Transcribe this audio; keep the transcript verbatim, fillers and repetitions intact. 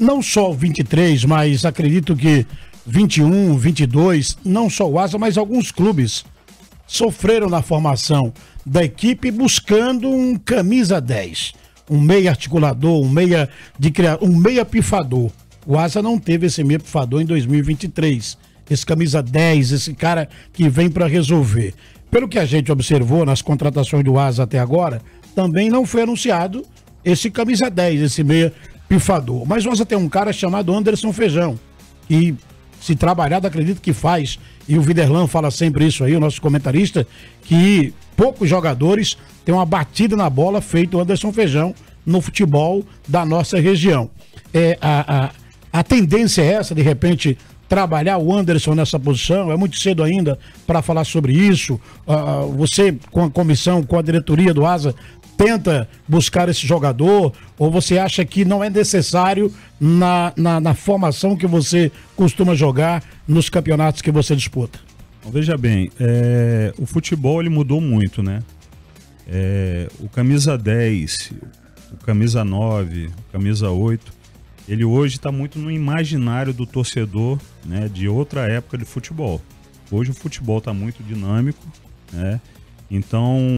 não só o vinte e três, mas acredito que vinte e um, vinte e dois, não só o Asa, mas alguns clubes sofreram na formação da equipe buscando um camisa dez, um meia articulador, um meia de cria... um meia pifador. O Asa não teve esse meia pifador em dois mil e vinte e três. Esse camisa dez, esse cara que vem para resolver. Pelo que a gente observou nas contratações do Asa até agora, também não foi anunciado esse camisa dez, esse meia pifador. Mas o Asa tem um cara chamado Anderson Feijão, que se trabalhado, acredito que faz, e o Viderlan fala sempre isso aí, o nosso comentarista, que poucos jogadores têm uma batida na bola feito o Anderson Feijão no futebol da nossa região. É, a, a, a tendência é essa, de repente, trabalhar o Anderson nessa posição? É muito cedo ainda para falar sobre isso. Uh, você, com a comissão, com a diretoria do Asa, tenta buscar esse jogador, ou você acha que não é necessário na, na, na formação que você costuma jogar nos campeonatos que você disputa? Então, veja bem, é, o futebol ele mudou muito, né? É, o camisa dez, o camisa nove, o camisa oito, ele hoje está muito no imaginário do torcedor, né, de outra época de futebol. Hoje o futebol está muito dinâmico, né? Então